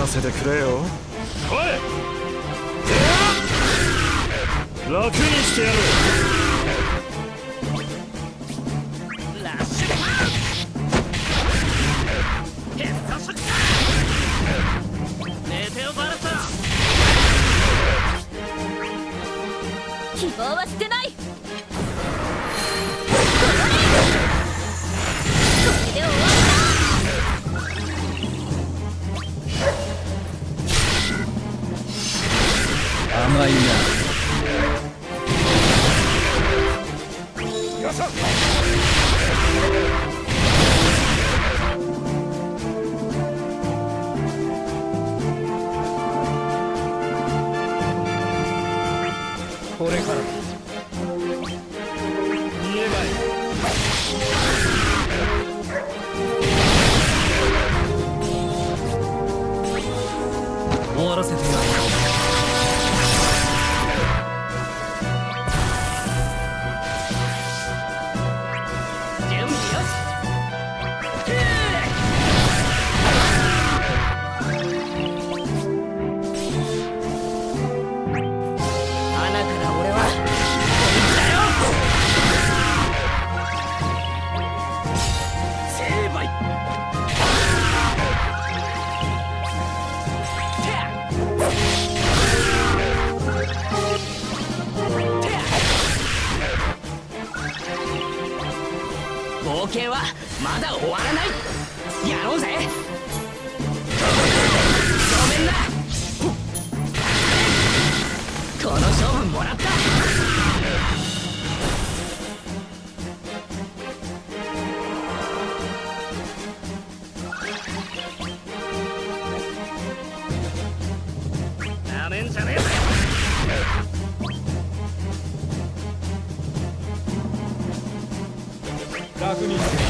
せてくれよ。 来い。楽にしてやる。ラッシュパンヘッドショック。寝てよバルト。 希望は捨てない。これで終わりだ。 甘いな。 よっしゃ。 これからだ。 見えまい。 終わらせてやる。 冒険はまだ終わらない。やろうぜ。ごめんな。この勝負もらった。なめんじゃねえぜ。 楽にして。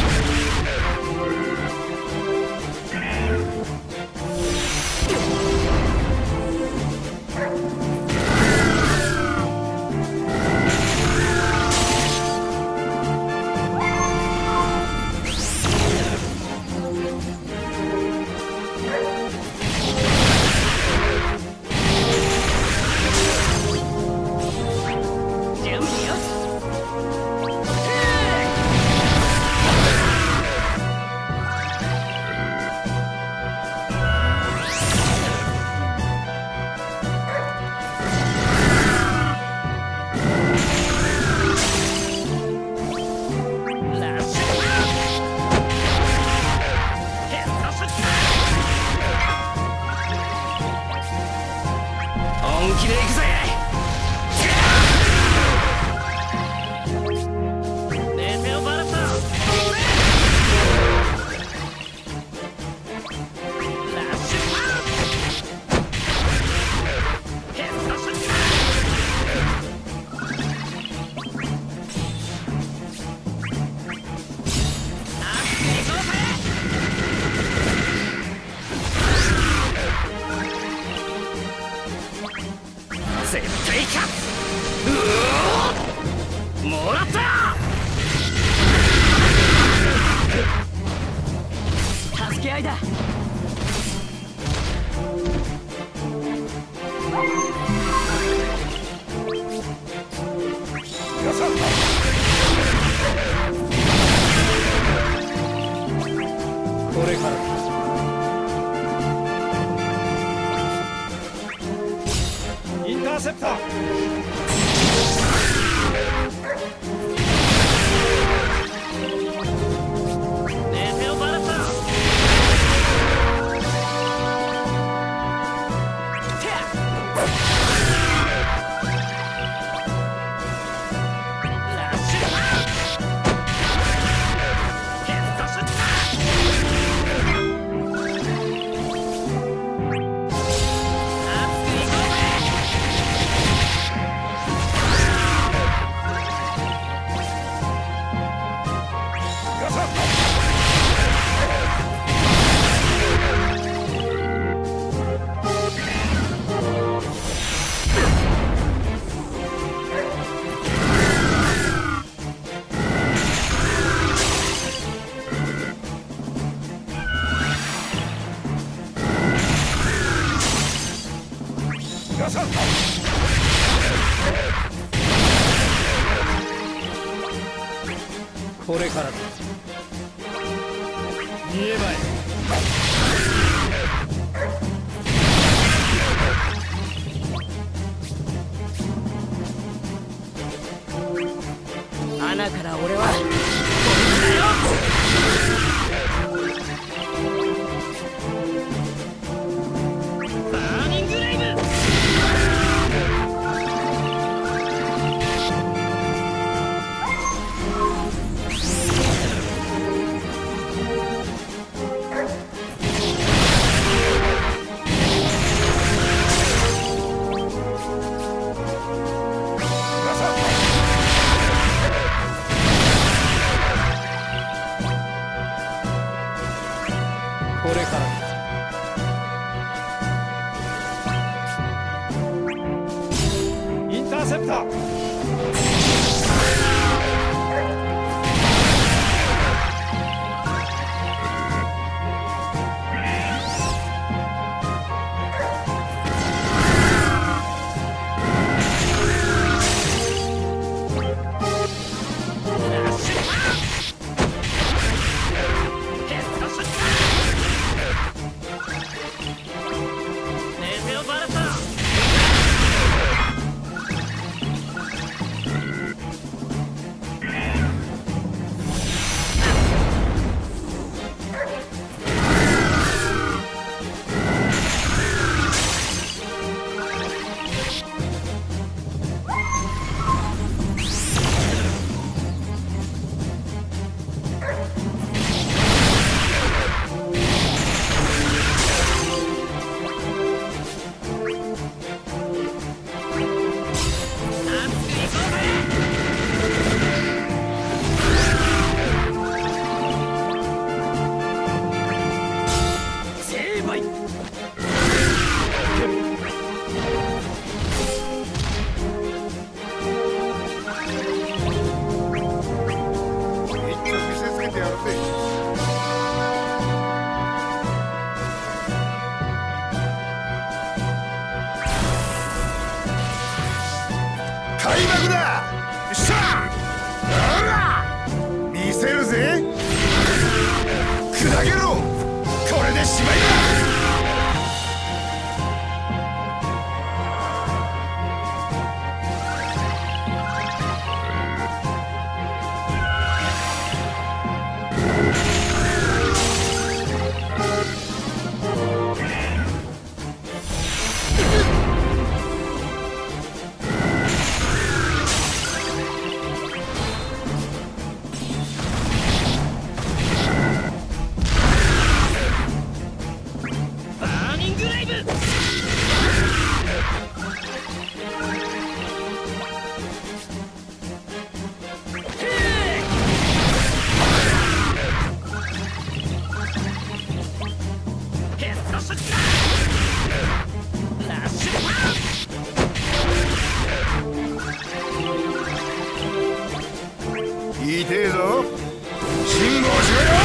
絶対勝つ。もらった。助け合いだ。 よっしゃ。 これからだ。 インターセプター。 寝てよバラッタ。てや。ラッシュパンヘッドショット。 これからだ。見えまい。 穴から俺はバーニングレイブ。 これからだ。インターセプター。 開幕だ。よっしゃ。ほら見せるぜ。砕けろ。これでしまいだ。痛えぞ。辛抱しろよ。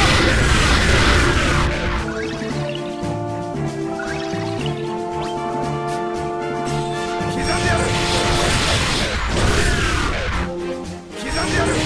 刻んでやる。刻んでやる。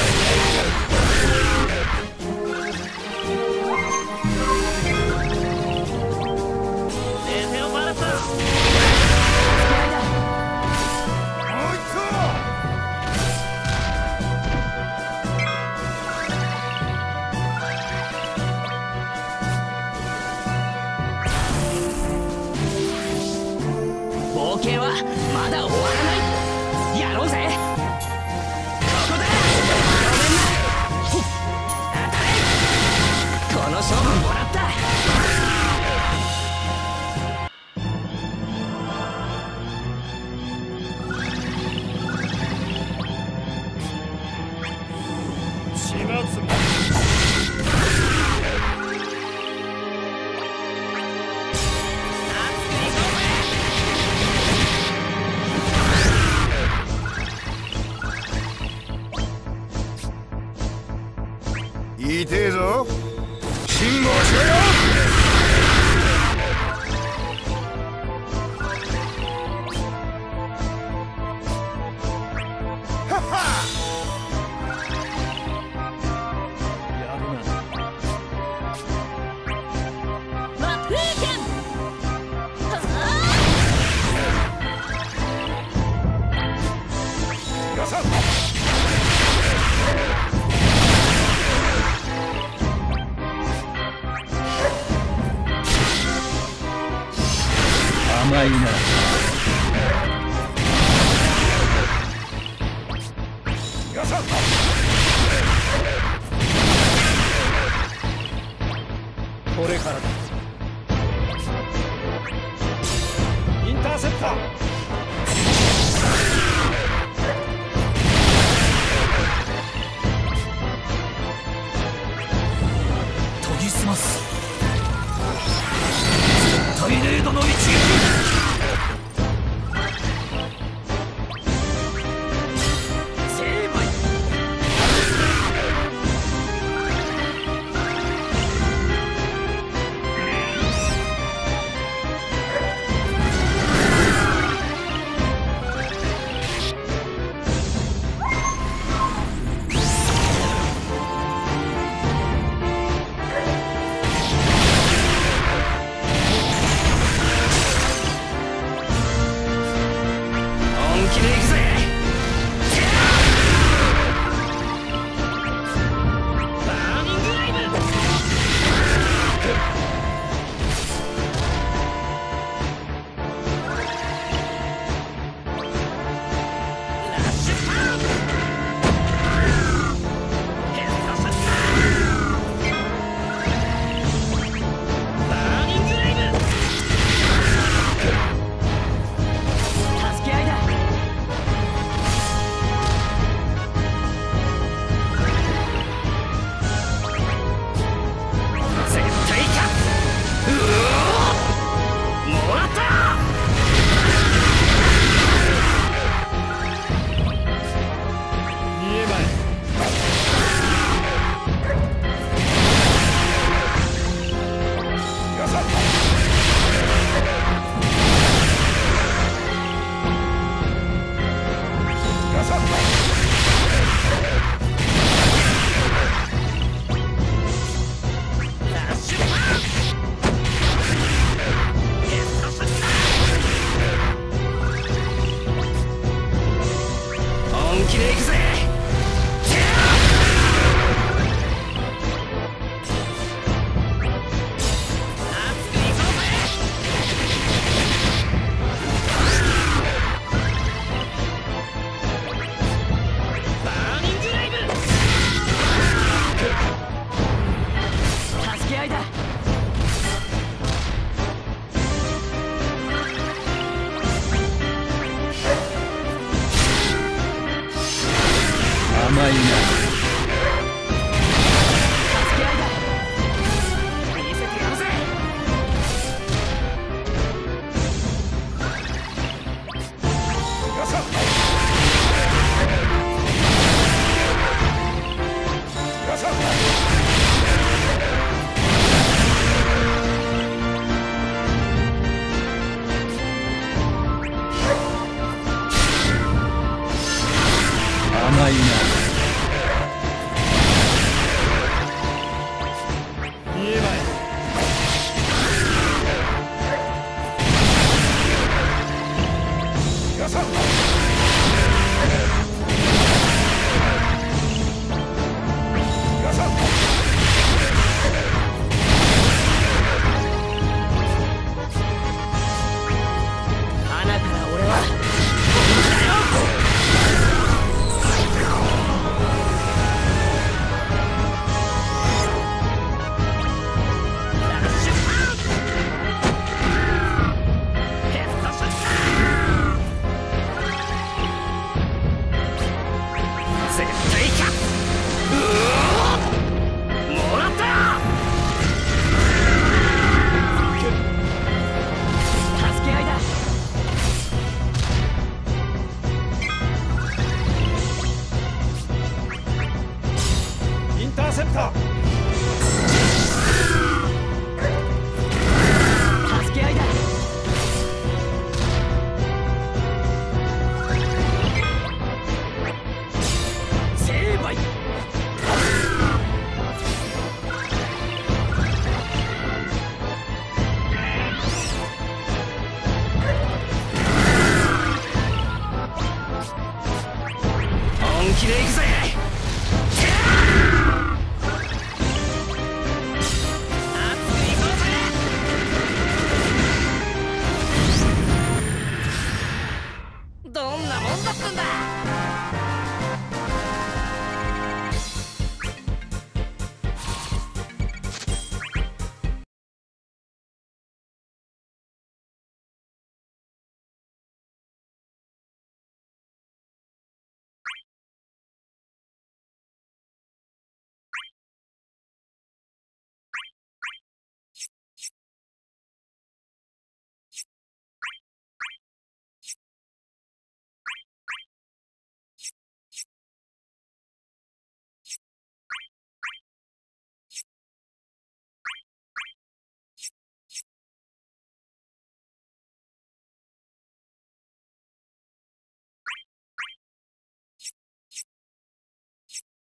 冒険はまだ終わらない。やろうぜ。ここだ。ごめんな。当たれ。この勝負もらった。 始末も。 痛えぞ。辛抱しろよ。 これからだ。インターセプター。 研ぎ澄ます。絶対レードの一撃。 甘いな。甘いな。見えまい。 花から俺はインターセプター。 助け合いだ。成敗。本気で行くぜ。どんなもんだったんだ。